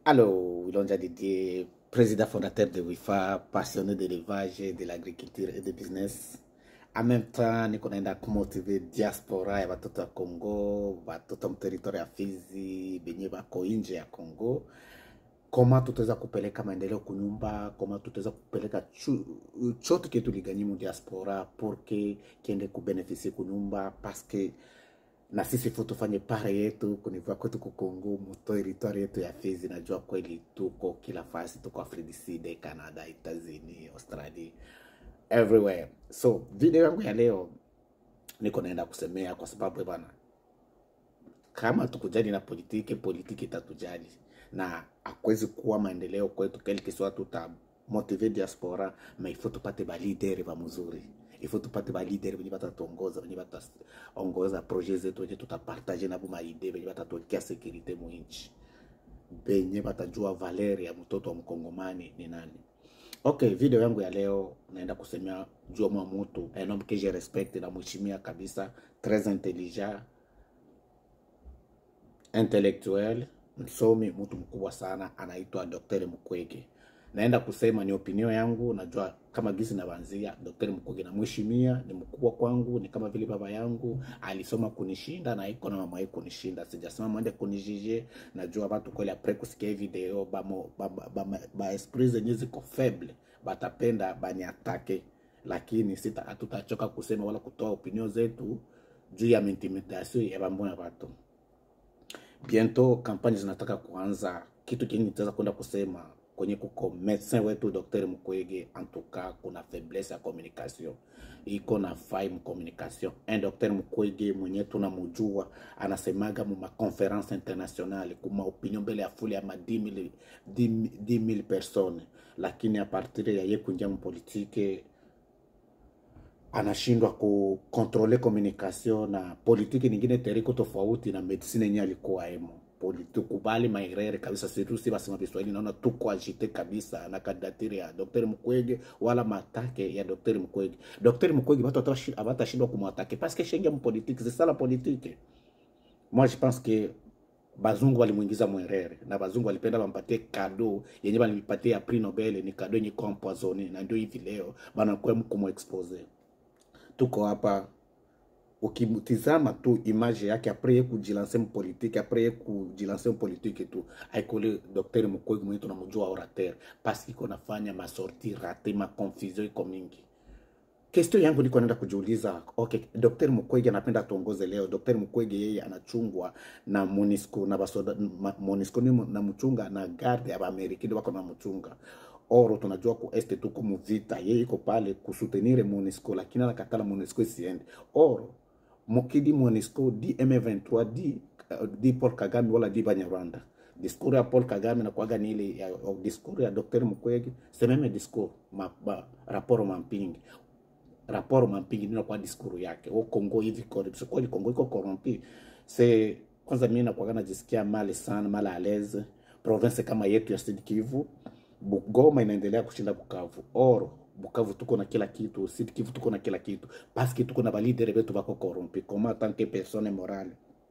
Alors, Wilonja Didier, président fondateur de WIFA, passionné de l'élevage, de l'agriculture et de business. En même temps, niko naenda kumotive diaspora ya watoto wa Congo, watoto mteritori ya Fizi, benye bako nje ya Congo. Koma tutaweza kupeleka maendeleo kunyumba, koma tutaweza kupeleka chote kitu liganyimu diaspora porque kiende kubeneficie kunyumba parce que na sisi fu tufanye pare yetu kunivua kwetu kukongo muteritori yetu ya Fizi. Najua kweli tuko kila fasi, tuko Afrika Kusini, Canada, Etazini, Australia, everywhere. So video yangu ya leo niko naenda kusemea kwa sababu bwana, kama tukujali na politiki itatujali, na akwezi kuwa maendeleo kwetu quelque soit tuta motiver diaspora, mais il faut tupate ba leader ba mzuri. Il faut tupate ba leader wenye batatuongoza, wenye bataongoza projet zetu, wenye tutapartage na buma idea, wenye batatuwekea securite muinchi, benye batajua valeur ya mtoto wa mkongomani ni nani. Okay, video yangu ya leo naenda kusemea juu mwa mtu un homme que je respecte na mheshimia kabisa, très intelligent, intellectuel, msomi, mtu mkubwa sana, anaitwa Dr. Mukwege. Naenda kusema ni opinion yangu, najua kama gizi na banzia. Dr. Mukwege na mheshimia, ni mkubwa kwangu, ni kama vile baba yangu, alisoma kunishinda na iko na mama yake kunishinda. Sijasema mwende kunijije, najua watu kweli après kusikia video ba esprit zenye ziko faible, batapenda baniatake, lakini hatutachoka kusema wala kutoa opinion zetu juu ya intimidation ya bambona watu. Bientôt kampani zinataka kuanza. Kitu kingine nitaweza kwenda kusema kwenye kuko medecin wetu Dr. Mukwege, en tout cas kuna faiblesse ya communication, iko na faille communication. Un Dr. Mukwege mwenye tunamjua anasemaga mu ma conference internationale kuma opinion mbele ya fuli ya ma 10,000 personnes, lakini a partir ya yeye kuingia mu politique anashindwa kukontrole communication na politiki nyingine teriko tofauti na medicine yenye alikuwa emo. Politiki kubali maerere kabisa, si basema Kiswahili, naona tuko agite kabisa na kandidatire ya Dr. Mukwege wala matake ya Dr. Mukwege. Dr. Mukwege watu watashindwa kumwatake parce que shengia mu politique, c'est ça la politique. Moi je pense que bazungu walimuingiza mwerere, na bazungu walipenda bampatie cadeau yenye balipatia ya prix Nobel, ni cadeau yenye kwa empoisonné, na ndio hivi leo bana kwa mko expose. Tuko hapa, ukimtizama tu image yake après kujilancer politique, après kujilancer politique tu aikole Dr. Mukwege mwenye tunamjua orateur, parce que konafanya ma sortie raté, ma confusion iko mingi. Question yangu niko naenda kujiuliza, okay, Dr. Mukwege anapenda tuongoze leo. Dr. Mukwege yeye anachungwa na MONUSCO na basoda, MONUSCO ni na mchunga na garde ya Amerika wako na mchunga. Oro tunajua ku este tuko muvita, yeye iko pale kusutenire MONUSCO, lakini anakatala MONUSCO isiende. Oro mokidi MONUSCO di M23 di Paul Kagame wala di Banyarwanda. Discours ya Paul Kagame na kuaga ni ile ya discours ya Dr. Mukwege, c'est même discours rapport mampingi. Rapport mampingi nina kwa discours yake. O Kongo hivi corruption, kwa Kongo iko corrompu. C'est kwanza mimi na kuaga najisikia mali sana, mala à l'aise. Province kama yetu ya Sud Kivu, Goma inaendelea kushinda Bukavu. Oro Bukavu tuko na kila kitu, Sud Kivu tuko na kila kitu, parce que tuko na balidere betu bako corrompu. Comment tant que personne morale,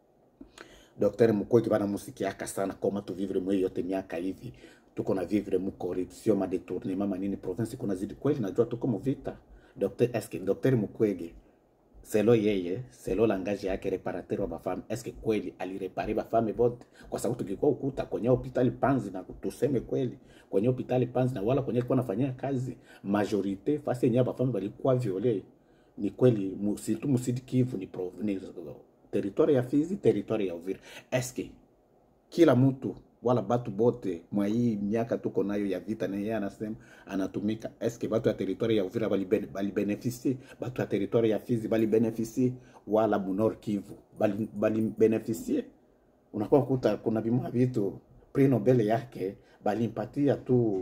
Dr. Mukwege bana musikiaka sana koma tu vivre mwe yote miaka hivi tuko na vivre mu corruption, ma détournement manini, province kuna zidi kweli. Najua tuko mu vita. Est-ce que Dr. Mukwege selo yeye, selo langage yake reparateur wa bafame, est-ce que kweli alirepare bafame bote? Kwa sababu tukikuwa ukuta kwenye hospitali Panzi, na tuseme kweli kwenye hospitali Panzi na wala kwenye alikuwa anafanyia kazi majorite fasi yenye bafame walikuwa viole, ni kweli surtout Sud Kivu ni territoire ya Fizi, territoire ya Uvira. Est-ce que kila mtu wala batu bote mwa hii miaka tuko nayo ya vita, na yeye anasema anatumika, est-ce que batu ya territoire ya Uvira bali beneficie, batu ya territoire ya Fizi bali beneficie, wala Nord Kivu bali beneficie? Unakuwa kuta kuna bima vitu prix Nobel yake bali mpatia tu,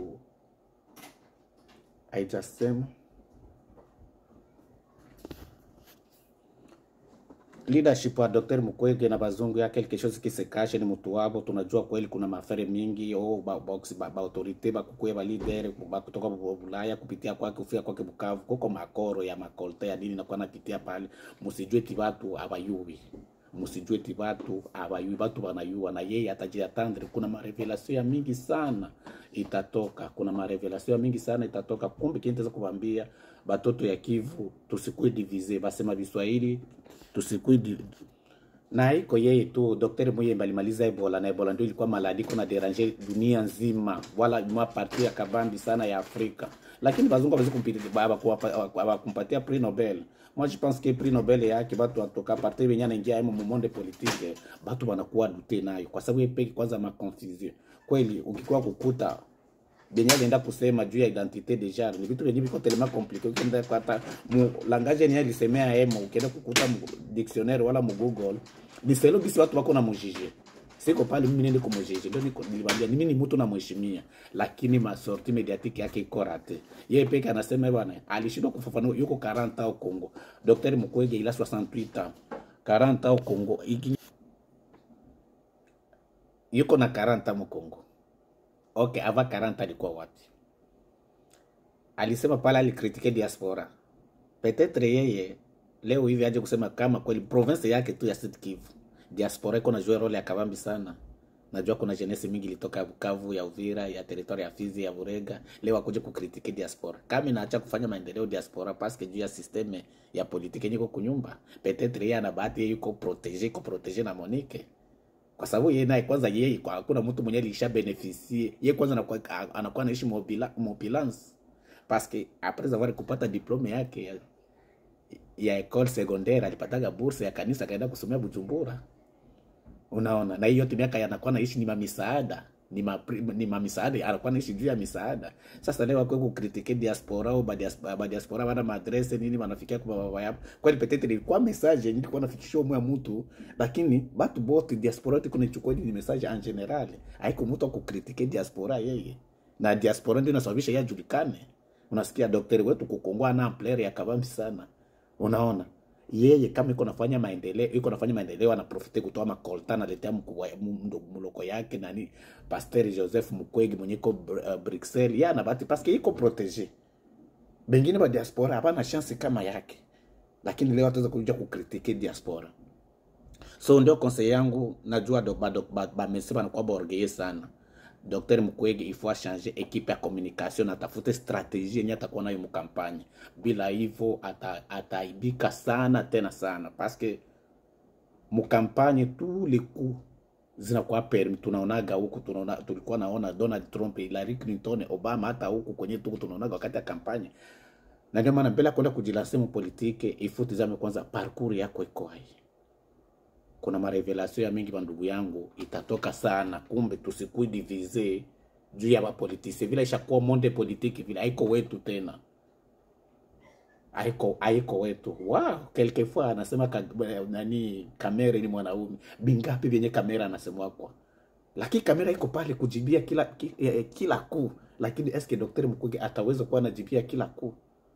I just say leadership wa Dr. Mukwege na bazungu ya quelque chose qui se cache, ni mtu wabo. Tunajua kweli kuna mafere mingi ba autorite ba kukuye ba leader ba kutoka Bulaya kupitia kwake kufia kwake Bukavu, kuko makoro ya makolte ya dini na kwa napitia pale, musijue ti watu abayubi msijue ti watu abayui, watu wanayua na yeye atajiatandre. Kuna marevelasio ya mingi sana itatoka, kuna marevelasio ya mingi sana itatoka. Kumbe kiniteza kuambia batoto ya Kivu tusikue divize, basema Biswahili tusikue na iko yeye tu. Daktari Muyembe alimaliza Ebola, na Ebola ndio ilikuwa maladi kuna deranger dunia nzima, wala mwa parti ya kabambi sana ya Afrika, lakini bazungu hawezi kumpatia prix Nobel. Moi je pense que prix Nobel yake batu watoka parti wenye anaingia mu monde politique, batu wanakuwa dute nayo kwa sababu yepeki kwanza ma confusion. Kweli ukikuwa kukuta benye alienda kusema juu ya identité de genre ni vitu vyenye viko tellement compliqué. Ukienda kupata mu langage ni alisemea hemo, ukienda kukuta mu dictionnaire wala mu Google ni selo bisi watu wako na mujije. Siko pale mimi nende kumujije, ndio niliwaambia mimi ni mtu na mheshimia, lakini masorti mediatique yake iko rate. Yeye peke anasema bwana alishindwa kufafanua yuko 40 au Kongo. Daktari Mukwege ila 68 ans. 40 au Kongo. Yuko na 40 mu Kongo. Okay, ava 40 alikuwa wapi? Alisema pala alikritike diaspora. Petetre yeye leo hivi aje kusema kama kweli province yake tu ya Sud Kivu diaspora iko na jouer role ya kabambi sana. Najua kuna jeunesse mingi ilitoka Bukavu, ya Uvira, ya territoire ya Fizi, ya Burega, leo akuje kukritike diaspora. Kama inaacha kufanya maendeleo diaspora parce que juu ya systeme ya politique niko kunyumba. Petetre yeye ana bahati yeye yuko protege na Monique. Kwa sababu yeye naye kwanza yeye kwa hakuna mtu mwenye alisha beneficie. Yeye kwanza anakuwa anaishi mobile parce que après avoir kupata diplome yake ya école secondaire alipataga bourse ya kanisa kaenda kusomea Bujumbura. Unaona, na hiyo yote miaka yanakuwa naishi ni mamisaada, ni mamisaada, anakuwa naishi juu ya misaada. Sasa leo wako kukritike diaspora au ba diaspora wana madresse nini wanafikia kwa baba yao. Kwani peut-être ilikuwa message nilikuwa nafikishia mwa mtu, lakini batu bote diaspora tiko nichukua ni message en general. Haiko mtu kukritike diaspora yeye. Na diaspora ndio inasababisha yajulikane. Unasikia daktari wetu kukongwa na ampleur ya kabambi sana. Unaona, yeye kama iko nafanya maendeleo anaprofite kutoa makolta na letea mkubwa muloko yake nani Pasteur Joseph Mukwege mwenye ko Bruxelles. Yana bahati parce que iko protege. Bengine ba diaspora hapana chance kama yake. Lakini leo ataweza kuja kukritike diaspora. So ndio conseil yangu, najua ba meseba na kwa borgeye sana. Dr. Mukwege il faut changer équipe ya communication, atafute stratégie yenye atakuwa nayo mkampanye. Bila hivyo ataibika sana tena sana parce que mkampanye tous les coups zinakuwa permis. Tunaonaga huku, tulikuwa naona Donald Trump, Hillary Clinton, Obama, hata huku kwenye tunaonaga wakati ya kampanye. Na ndio maana mbele kwenda kujilancer mu politique il faut tizame kwanza parcours yako iko hai. Kuna marevelasio ya mingi bandugu yangu itatoka sana. Kumbe tusikui divize juu ya politisi vile ishakuwa monde politique vile haiko wetu tena, haiko wetu. Wow, quelquefois anasema nani kamera ni mwanaume bingapi vyenye kamera anasema kwa, lakini kamera iko pale kujibia kila ku, lakini eske Dr. Mukwege ataweza kuwa anajibia kila ku?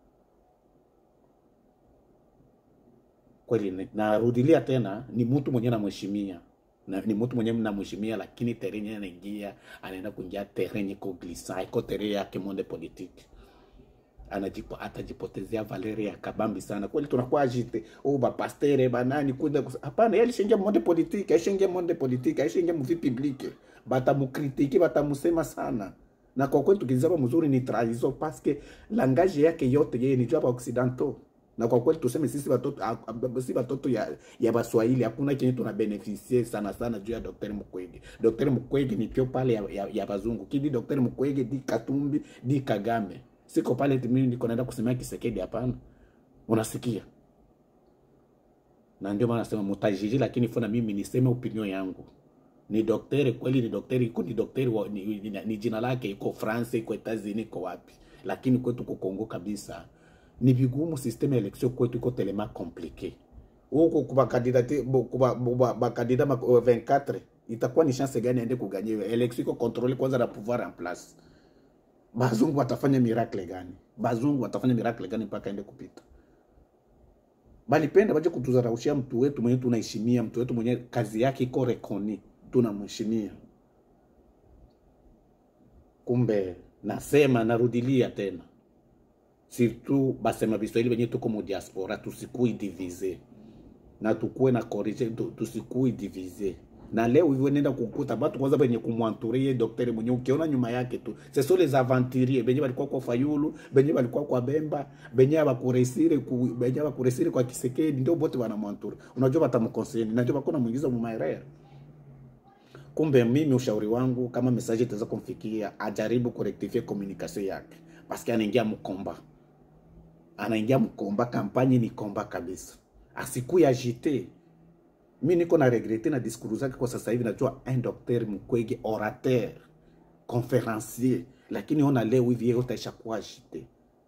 Kweli narudilia tena, ni mtu mwenye namheshimia, na ni mtu mwenye namheshimia, lakini terrain anaingia, anaenda kuingia terrain iko glissa, iko terrain yake monde politique. Atajipotezea Valerie ya kabambi sana. Kweli tunakuwa agite ba pasteur ba nani kuenda hapana, yeye alishingia monde politique, aishingia mu vie publique, batamukritiki, batamusema sana. Na kwa kweli tukizaba mzuri ni trahison parce que langage yake yote yeye ni jua ba occidentaux. Na kwa kweli tuseme sisi watoto ya Baswahili hakuna kenye tuna beneficie sana juu ya Dr. Mukwege. Dr. Mukwege ni pio pale ya bazungu. Kidi Dr. Mukwege di Katumbi di Kagame. Siko pale mimi niko naenda kusemea Kisekedi hapana. Unasikia? Na ndio maana nasema mutajiji, lakini funa mimi niseme opinion yangu. Ni daktari kweli, ni daktari, iko ni daktari ni jina lake iko France, iko Etats-Unis, iko wapi. Lakini kwetu ku Kongo kabisa ni vigumu. Systeme ya election kwetu iko tellement compliqué. Huko kuba kandidate ba kandida 24 itakuwa ni chance gani aende kuganywa election? Iko contrôler kwanza na pouvoir en place. Bazungu watafanya miracle gani mpaka aende kupita? Bali penda baje kutuzaraushia mtu wetu mwenye tunaheshimia, mtu wetu mwenye kazi yake iko reconi, tunamheshimia. Kumbe nasema, narudilia tena, surtout basema Biswahili wenye tuko mu diaspora tusikui divize. na tukue na corrige, tusikui diviser. Na leo hivyo nenda kukuta watu kwanza benye kumwanturie daktari mwenye ukiona nyuma yake tu ce sont les aventuriers benye walikuwa kwa Fayulu, benye walikuwa kwa Bemba, benye bakuresire kwa Kisekedi, ndio bote wanamwantura. Unajua batamkonseni, najua bakona muingiza mu maerere. Kumbe mimi ushauri wangu kama message itaweza kumfikia, ajaribu kurectifier communication yake, paske anaingia mkomba, kampanye ni komba kabisa, asikuye agité. Mimi niko na regrete na discours zake kwa sasa hivi, najua un docteur Mukwege orateur, conférencier, lakini ona leo hivi yeye utaishakuwa agité.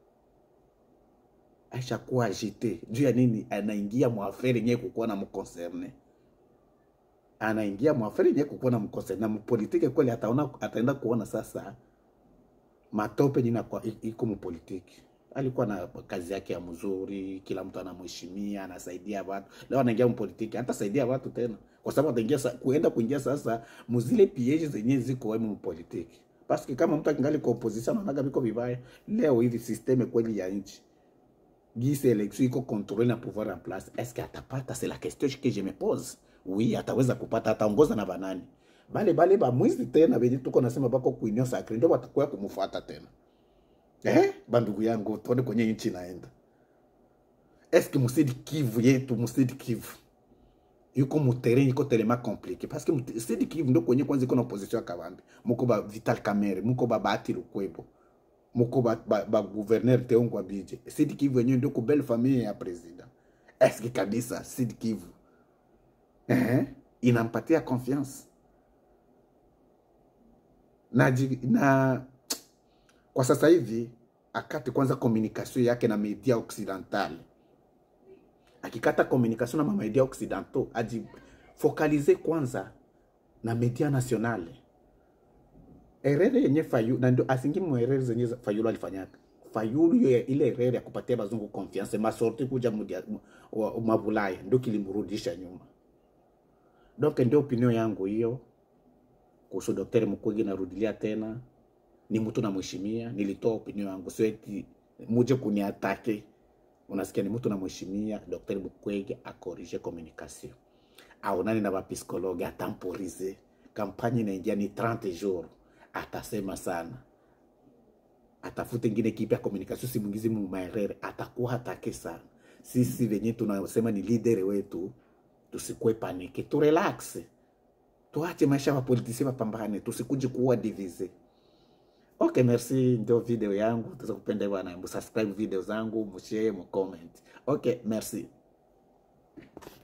Aishakuwa agité. Juu ya nini? Anaingia mwafere yenyewe kukuwa na mconcerne. Anaingia mwafere yenyewe kukuwa na mconcerne. Na mpolitike kweli ataenda kuona sasa matope nina kwa iko mpolitiki. Alikuwa na kazi yake ya mzuri, kila mtu anamheshimia, anasaidia watu. Leo anaingia mpolitiki, hata saidia watu tena. Kwa sababu ataingia kuingia sasa muzile piège zenye ziko wao mpolitiki. Parce kama mtu akingali kwa opposition anaga biko vibaya, leo hivi systeme kweli ya nchi. Gisi election iko contrôler na pouvoir en place. Est-ce que atapata? C'est la question que je me pose. Oui, ataweza kupata, ataongoza na banani. Bale ba mwizi tena benye tuko nasema bako kuinio sacré ndio watakuwa kumfuata tena. Bandugu yangu, tuone kwenye nchi naenda. Est-ce que Musidi Kivu yetu, Musidi Kivu yuko muterrain yuko tellement compliqué parce que Musidi Kivu ndio kwenye kwanza iko na opposition ya Kabambi. Muko ba Vital Kamerhe, muko ba Bahati Lukwebo, muko ba gouverneur Teongwa Bije. Musidi Kivu yenyewe ndio ko belle famille ya president. Est-ce que kabisa Musidi Kivu inampatia confiance? Na kwa sasa hivi akati kwanza communication yake na media occidentale. Akikata communication na media occidentaux, aji focaliser kwanza na media nationale. Erere yenye Fayulu, na ndio asingimu erere zenye Fayulu alifanyaka. Fayulu ile erere ya kupatia bazungu confiance, masorti kuja mabulaya, ndio kilimrudisha nyuma. Donc ndio opinion yangu hiyo kuhusu Dr. Mukwege, narudilia tena. Ni mtu na mheshimia, nilitoa opinion yangu, sio eti muje kuniatake. Unasikia, ni mtu na mheshimia Dr. Mukwege akorije communication. Aonani na ba psikologi, atemporize. Kampanye inaingia ni 30 jours. Atasema sana. Atafute ngine kipi ya communication, si mwingizi mu maerere, atakuwa atake sana. Sisi venye tunasema ni leader wetu, tusikue panike, tu relax. Tuache maisha wa politisi wapambane, tusikuje kuwa divise. Okay, merci, ndio video yangu. Tuza kupenda bwana, subscribe video zangu, mshare, comment. Okay, merci.